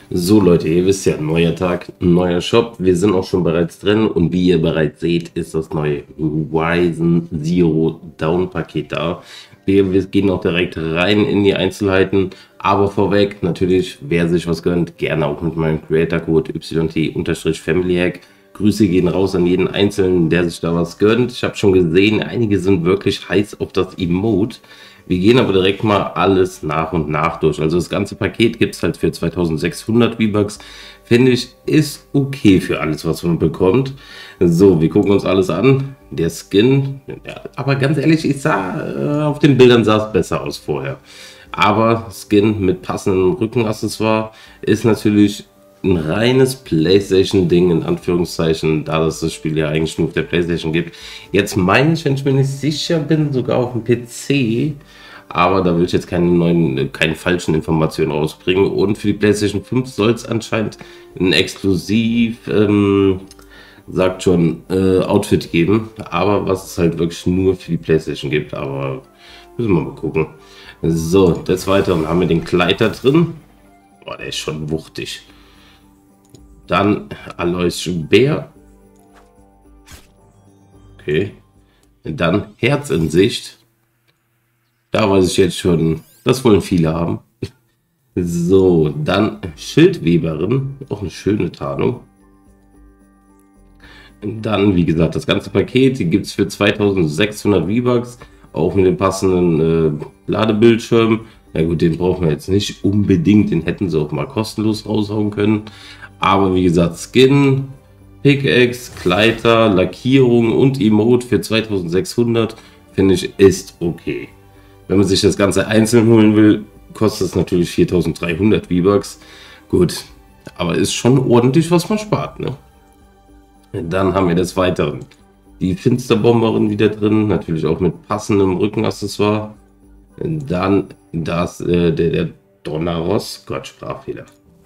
So Leute, ihr wisst ja, neuer Tag, neuer Shop. Wir sind auch schon bereits drin und wie ihr bereits seht, ist das neue Ryzen Zero Down Paket da. Wir gehen auch direkt rein in die Einzelheiten, aber vorweg natürlich, wer sich was gönnt, gerne auch mit meinem Creator Code YT-FamilyHack. Grüße gehen raus an jeden Einzelnen, der sich da was gönnt. Ich habe schon gesehen, einige sind wirklich heiß auf das Emote. Wir gehen aber direkt mal alles nach und nach durch. Also das ganze Paket gibt es halt für 2600 V-Bucks. Finde ich, ist okay für alles, was man bekommt. So, wir gucken uns alles an. Der Skin, ja, aber ganz ehrlich, ich sah, auf den Bildern sah es besser aus vorher. Aber Skin mit passendem Rückenaccessoire ist natürlich ein reines PlayStation-Ding, in Anführungszeichen, da es das Spiel ja eigentlich nur auf der PlayStation gibt. Jetzt meine ich, wenn ich mir nicht sicher bin, sogar auf dem PC, aber da will ich jetzt keine falschen Informationen rausbringen. Und für die PlayStation 5 soll es anscheinend ein exklusiv, sagt schon, Outfit geben, aber was es halt wirklich nur für die PlayStation gibt, aber müssen wir mal gucken. So, des Weiteren haben wir den Kleider drin. Boah, der ist schon wuchtig. Dann Alois Bär. Okay. Dann Herz in Sicht. Da weiß ich jetzt schon, das wollen viele haben. So, dann Schildweberin. Auch eine schöne Tarnung. Dann, wie gesagt, das ganze Paket. Die gibt es für 2600 V-Bucks. Auch mit dem passenden Ladebildschirm. Ja gut, den brauchen wir jetzt nicht unbedingt. Den hätten sie auch mal kostenlos raushauen können. Aber wie gesagt, Skin, Pickaxe, Kleider, Lackierung und Emote für 2600 finde ich ist okay. Wenn man sich das Ganze einzeln holen will, kostet es natürlich 4300 V-Bucks. Gut, aber ist schon ordentlich, was man spart, ne? Dann haben wir des Weiteren die Finsterbomberin wieder drin, natürlich auch mit passendem Rückenaccessoire. Dann der Donneros, Gott, Sprachfehler.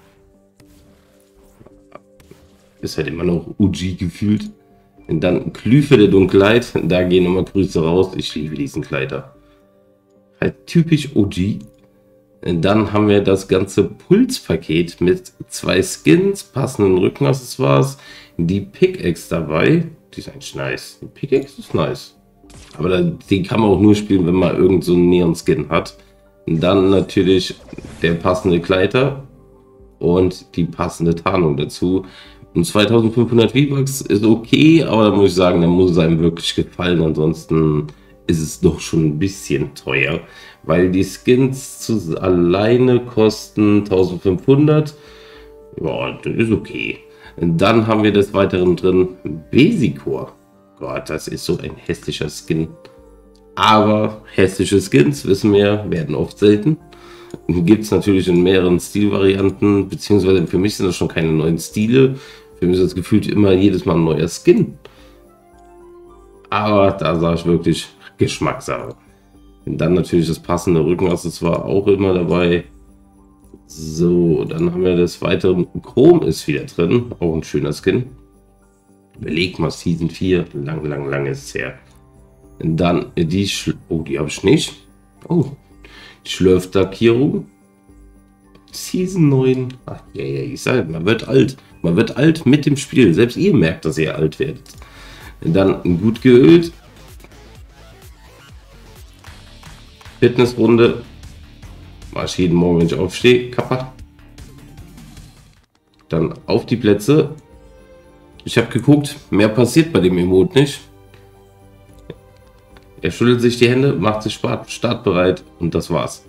Ist halt immer noch OG gefühlt. Und dann Klüfe der Dunkelheit. Da gehen nochmal Grüße raus. Ich liebe diesen Kleider. Halt typisch OG. Und dann haben wir das ganze Pulspaket mit 2 Skins, passenden Rückenaccessoires, die Pickaxe dabei. Die ist eigentlich nice. Die Pickaxe ist nice. Aber die kann man auch nur spielen, wenn man irgend so einen Neon-Skin hat. Und dann natürlich der passende Kleider und die passende Tarnung dazu. Und 2500 V-Bucks ist okay, aber da muss ich sagen, da muss es einem wirklich gefallen. Ansonsten ist es doch schon ein bisschen teuer, weil die Skins alleine kosten 1500. Ja, das ist okay. Und dann haben wir des Weiteren drin Besicor. Gott, das ist so ein hässlicher Skin. Aber hässliche Skins, wissen wir, werden oft selten. Gibt es natürlich in mehreren Stilvarianten, beziehungsweise für mich sind das schon keine neuen Stile. Für mich ist das gefühlt immer jedes Mal ein neuer Skin. Aber da sage ich wirklich Geschmackssache. Und dann natürlich das passende Rückenaccessoire auch immer dabei. So, dann haben wir des Weiteren Chrom ist wieder drin. Auch ein schöner Skin. Überleg mal, Season 4. Lang ist es her. Und dann die die habe ich nicht. Oh, die Schlürflackierung. Season 9. Ach, ja, ich sage, man wird alt. Man wird alt mit dem Spiel. Selbst ihr merkt, dass ihr alt werdet. Und dann gut geölt. Fitnessrunde. Mach ich jeden Morgen, wenn ich aufstehe, kaputt. Dann auf die Plätze. Ich habe geguckt, mehr passiert bei dem Emote nicht. Er schüttelt sich die Hände, macht sich startbereit und das war's.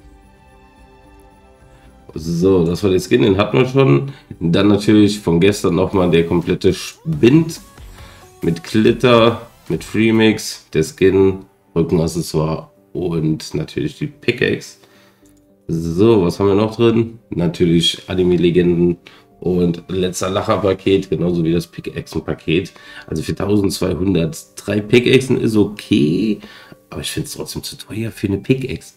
So, das war der Skin, den hatten wir schon. Dann natürlich von gestern nochmal der komplette Spind mit Glitter, mit Freemix, der Skin, Rückenaccessoire und natürlich die Pickaxe. So, was haben wir noch drin? Natürlich Anime-Legenden und letzter Lacher-Paket, genauso wie das Pickaxe-Paket. Also für 1200 3 Pickaxen ist okay, aber ich finde es trotzdem zu teuer für eine Pickaxe.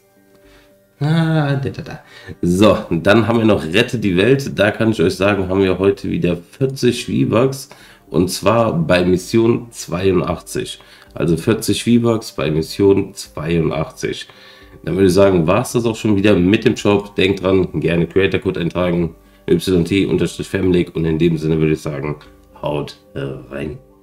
So, dann haben wir noch Rette die Welt. Da kann ich euch sagen, haben wir heute wieder 40 V-Bucks und zwar bei Mission 82. Also 40 V-Bucks bei Mission 82. Dann würde ich sagen, war es das auch schon wieder mit dem Shop. Denkt dran, gerne Creator Code eintragen. YT-Family und in dem Sinne würde ich sagen, haut rein.